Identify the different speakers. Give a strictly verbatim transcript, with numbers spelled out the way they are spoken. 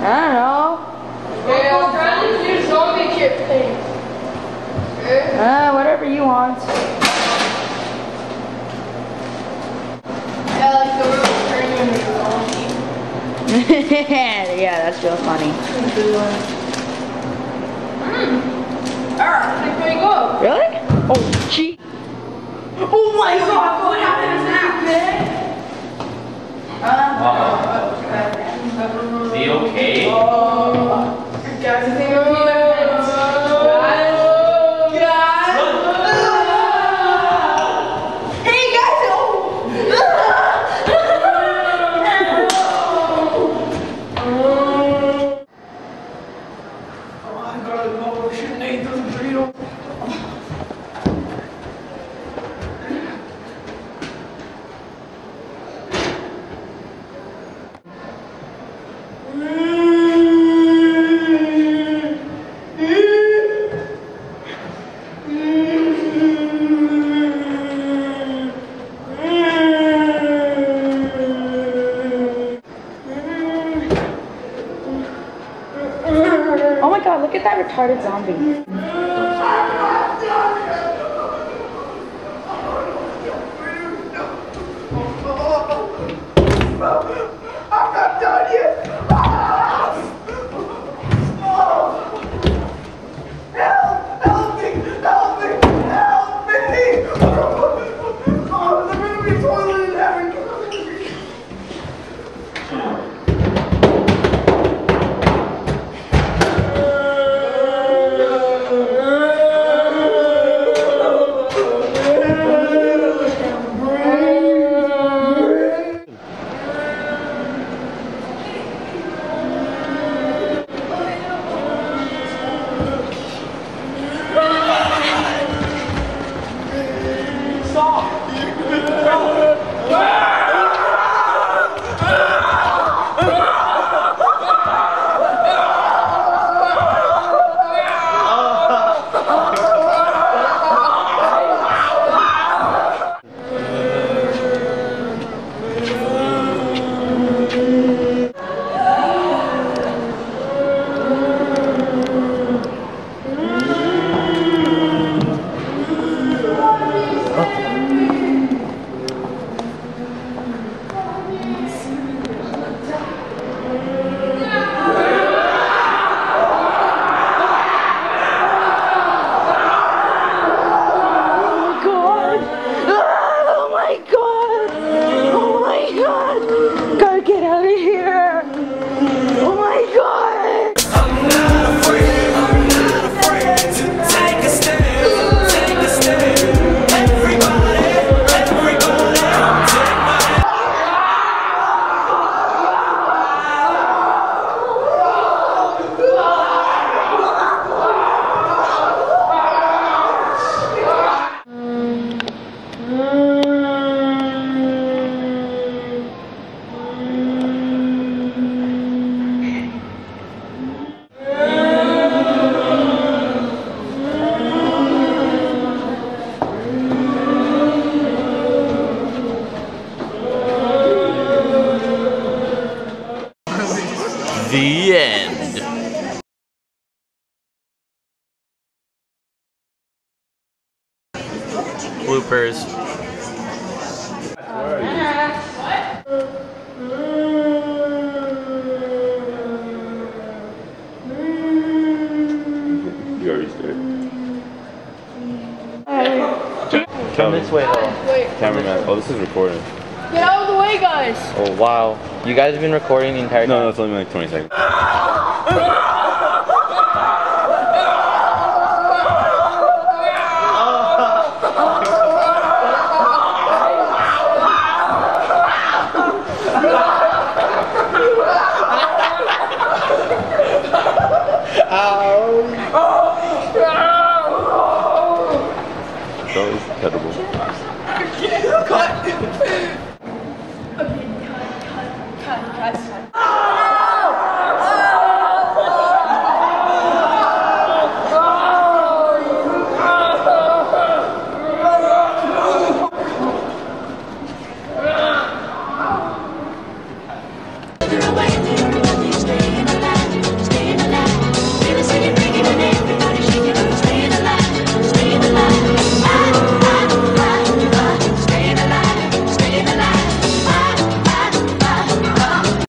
Speaker 1: don't know.
Speaker 2: Yeah, I'm trying to do zombie chip things.
Speaker 1: Uh, whatever you want.
Speaker 2: Yeah, like the real turning into zombie.
Speaker 1: Yeah, that's real funny.
Speaker 2: Mm. Alright, that's pretty good.
Speaker 1: Really? Oh, gee. Oh my god, what happened now?
Speaker 3: Uh, is he okay?
Speaker 2: Uh, guys, I think I'm going to
Speaker 1: Oh my god, look at that retarded zombie.
Speaker 4: I'm not done yet! Help! Help me! Help me! Help me! Oh, the movie toilet is having...
Speaker 3: The end. Bloopers.
Speaker 5: You already started.
Speaker 3: Come this way though.
Speaker 2: Wait.
Speaker 5: Cameraman. Oh, this is recording.
Speaker 2: Get out of the way, guys.
Speaker 3: Oh wow. You guys have been recording the entire time?
Speaker 5: No, no, it's only like twenty seconds. That was edible.
Speaker 2: Cut! Okay, cut, cut, cut, cut, cut.